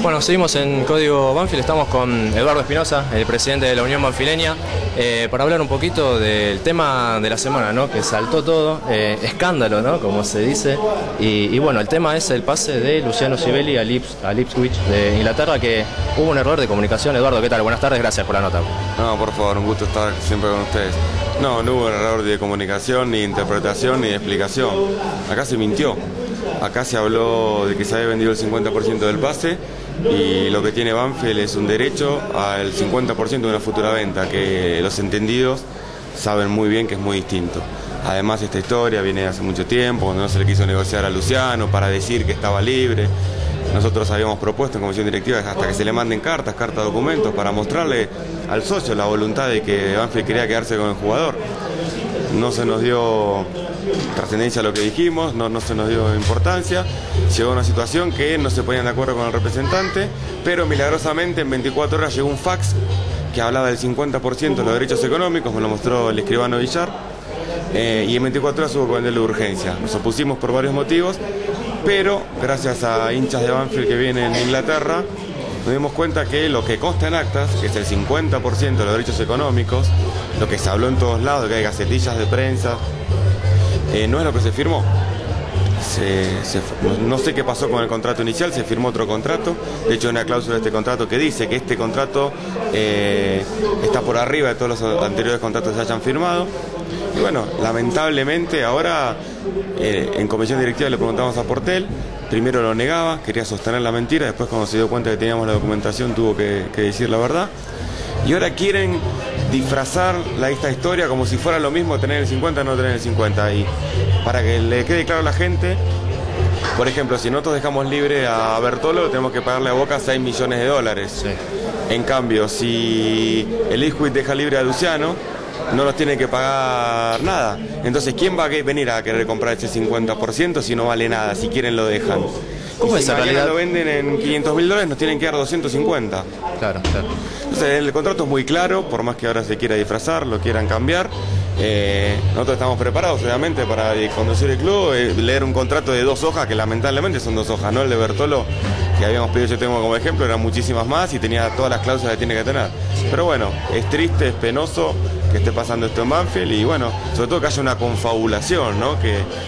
Bueno, seguimos en Código Banfield, estamos con Eduardo Espinosa, el presidente de la Unión Banfileña, para hablar un poquito del tema de la semana, ¿no? Que saltó todo, escándalo, ¿no? Como se dice, y bueno, el tema es el pase de Luciano Sibeli al Ipswich de Inglaterra, que hubo un error de comunicación. Eduardo, ¿qué tal? Buenas tardes, gracias por la nota. No, por favor, un gusto estar siempre con ustedes. No hubo error de comunicación, ni de interpretación, ni de explicación. Acá se mintió. Acá se habló de que se había vendido el 50% del pase y lo que tiene Banfield es un derecho al 50% de una futura venta, que los entendidos saben muy bien que es muy distinto. Además, esta historia viene de hace mucho tiempo, cuando no se le quiso negociar a Luciano para decir que estaba libre. Nosotros habíamos propuesto en comisión directiva hasta que se le manden cartas, documentos, para mostrarle al socio la voluntad de que Banfield quería quedarse con el jugador. No se nos dio trascendencia a lo que dijimos, no se nos dio importancia. Llegó una situación que no se ponían de acuerdo con el representante, pero milagrosamente en 24 horas llegó un fax que hablaba del 50% de los derechos económicos, me lo mostró el escribano Villar, y en 24 horas hubo que venderlo de urgencia. Nos opusimos por varios motivos, pero gracias a hinchas de Banfield que vienen en Inglaterra, nos dimos cuenta que lo que consta en actas, que es el 50% de los derechos económicos, lo que se habló en todos lados, que hay gacetillas de prensa, no es lo que se firmó. No sé qué pasó con el contrato inicial, se firmó otro contrato. De hecho, hay una cláusula de este contrato que dice que este contrato está por arriba de todos los anteriores contratos que se hayan firmado. Y bueno, lamentablemente ahora en comisión directiva le preguntamos a Portel. Primero lo negaba, quería sostener la mentira, después cuando se dio cuenta que teníamos la documentación tuvo que decir la verdad. Y ahora quieren disfrazar esta historia como si fuera lo mismo tener el 50 o no tener el 50. Y para que le quede claro a la gente, por ejemplo, si nosotros dejamos libre a Bertolo, tenemos que pagarle a Boca 6 millones de dólares. Sí. En cambio, si el Ipswich deja libre a Luciano, no nos tiene que pagar nada. Entonces, ¿quién va a venir a querer comprar ese 50% si no vale nada? Si quieren lo dejan. ¿Cómo es esa realidad? Lo venden en $500.000, nos tienen que dar 250. Claro. Entonces, el contrato es muy claro, por más que ahora se quiera disfrazar, lo quieran cambiar. Nosotros estamos preparados, obviamente, para conducir el club, leer un contrato de 2 hojas, que lamentablemente son 2 hojas, ¿no? El de Bertolo, que habíamos pedido, yo tengo como ejemplo, eran muchísimas más y tenía todas las cláusulas que tiene que tener. Pero bueno, es triste, es penoso que esté pasando esto en Banfield y bueno, sobre todo que haya una confabulación, ¿no?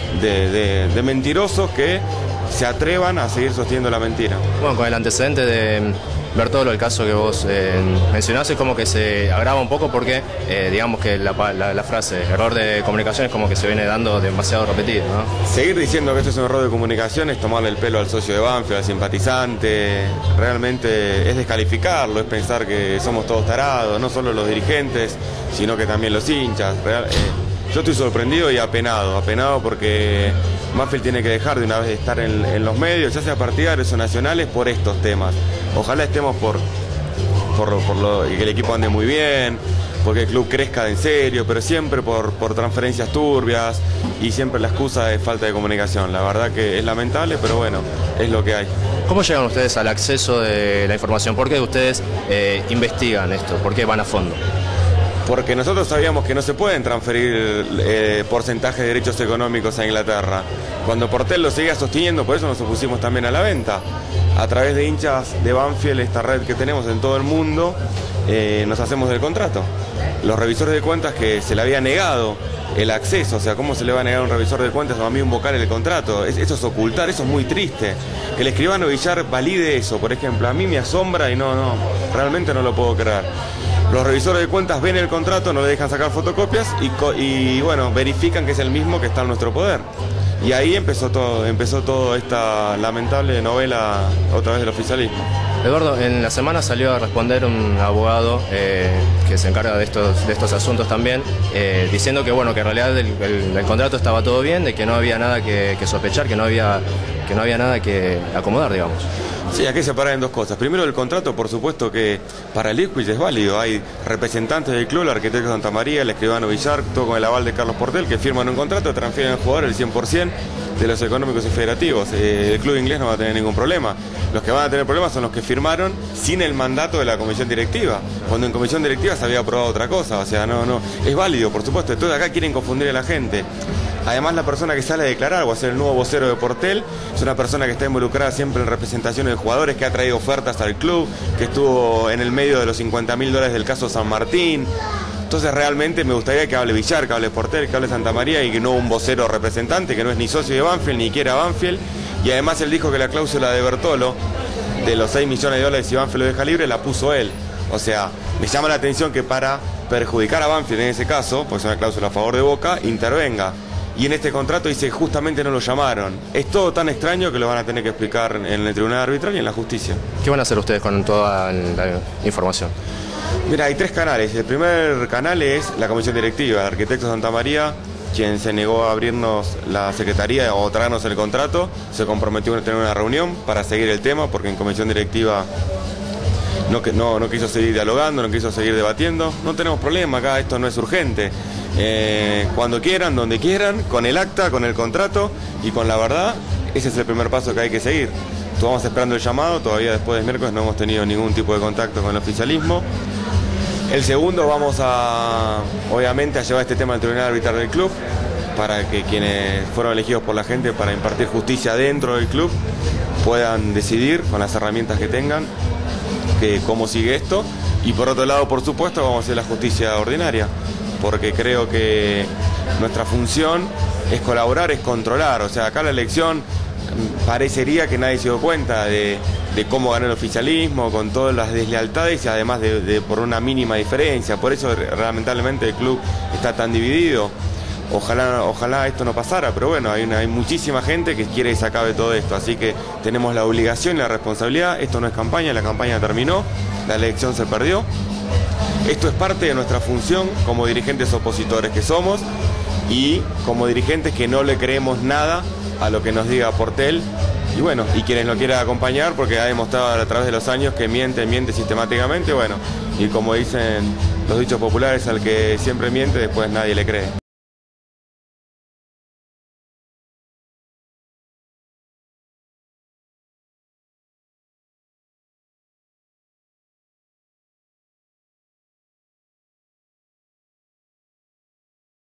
De mentirosos que se atrevan a seguir sosteniendo la mentira. Bueno, con el antecedente de Bertolo, el caso que vos mencionás, es como que se agrava un poco porque digamos que la frase error de comunicación es como que se viene dando demasiado repetido, ¿no? Seguir diciendo que esto es un error de comunicación es tomarle el pelo al socio de Banfield, al simpatizante, realmente es descalificarlo, es pensar que somos todos tarados, no solo los dirigentes, sino que también los hinchas. Yo estoy sorprendido y apenado porque Banfield tiene que dejar de una vez de estar en los medios, ya sea partidarios o nacionales, por estos temas. Ojalá estemos por que el equipo ande muy bien, porque el club crezca en serio, pero siempre por transferencias turbias y siempre la excusa de falta de comunicación. La verdad que es lamentable, pero bueno, es lo que hay. ¿Cómo llegan ustedes al acceso de la información? ¿Por qué ustedes investigan esto? ¿Por qué van a fondo? Porque nosotros sabíamos que no se pueden transferir porcentajes de derechos económicos a Inglaterra. Cuando Portel lo seguía sosteniendo, por eso nos opusimos también a la venta. A través de hinchas de Banfield, esta red que tenemos en todo el mundo, nos hacemos del contrato. Los revisores de cuentas que se le había negado el acceso, o sea, ¿cómo se le va a negar a un revisor de cuentas o a mí un vocal el contrato? Eso es ocultar, eso es muy triste. Que el escribano Villar valide eso, por ejemplo, a mí me asombra y realmente no lo puedo creer. Los revisores de cuentas ven el contrato, no le dejan sacar fotocopias y bueno, verifican que es el mismo que está en nuestro poder. Y ahí empezó todo esta lamentable novela otra vez del oficialismo. Eduardo, en la semana salió a responder un abogado que se encarga de estos asuntos también, diciendo que bueno, que en realidad el contrato estaba todo bien, de que no había nada que sospechar, que no había nada que acomodar, digamos. Sí, aquí se separan en dos cosas. Primero, el contrato, por supuesto que para el Ipswich es válido. Hay representantes del club, el arquitecto Santa María, el escribano Villar, todo con el aval de Carlos Portel, que firman un contrato, transfieren al jugador el 100% de los económicos y federativos. El club inglés no va a tener ningún problema. Los que van a tener problemas son los que firmaron sin el mandato de la comisión directiva, cuando en comisión directiva se había aprobado otra cosa. O sea, no, es válido, por supuesto. Entonces acá quieren confundir a la gente. Además, la persona que sale a declarar o a ser el nuevo vocero de Portel es una persona que está involucrada siempre en representaciones de jugadores, que ha traído ofertas al club, que estuvo en el medio de los $50.000 del caso San Martín. Entonces realmente me gustaría que hable Villar, que hable Portel, que hable Santa María, y que no un vocero representante que no es ni socio de Banfield ni quiera Banfield. Y además él dijo que la cláusula de Bertolo de los $6 millones si Banfield lo deja libre la puso él. O sea, me llama la atención que para perjudicar a Banfield en ese caso, pues es una cláusula a favor de Boca, intervenga. Y en este contrato dice justamente no lo llamaron. Es todo tan extraño que lo van a tener que explicar en el tribunal arbitral y en la justicia. ¿Qué van a hacer ustedes con toda la información? Mira, hay 3 canales. El primer canal es la comisión directiva de Arquitectos Santa María, quien se negó a abrirnos la secretaría o traernos el contrato. Se comprometió a tener una reunión para seguir el tema, porque en comisión directiva no quiso seguir dialogando, no quiso seguir debatiendo. No tenemos problema acá, esto no es urgente. Cuando quieran, donde quieran, con el acta, con el contrato y con la verdad, ese es el primer paso que hay que seguir. Estamos esperando el llamado, todavía después del miércoles no hemos tenido ningún tipo de contacto con el oficialismo. El segundo, vamos obviamente a llevar este tema al tribunal arbitral del club, para que quienes fueron elegidos por la gente para impartir justicia dentro del club puedan decidir con las herramientas que tengan cómo sigue esto. Y por otro lado, por supuesto, vamos a hacer la justicia ordinaria, porque creo que nuestra función es colaborar, es controlar. O sea, acá la elección parecería que nadie se dio cuenta de cómo ganó el oficialismo, con todas las deslealtades y además por una mínima diferencia. Por eso lamentablemente el club está tan dividido. Ojalá esto no pasara, pero bueno, hay muchísima gente que quiere que se acabe todo esto, así que tenemos la obligación y la responsabilidad. Esto no es campaña, la campaña terminó, la elección se perdió. Esto es parte de nuestra función como dirigentes opositores que somos y como dirigentes que no le creemos nada a lo que nos diga Portel. Y bueno, y quienes lo quieran acompañar, porque ha demostrado a través de los años que miente sistemáticamente, bueno, y como dicen los dichos populares, al que siempre miente, después nadie le cree.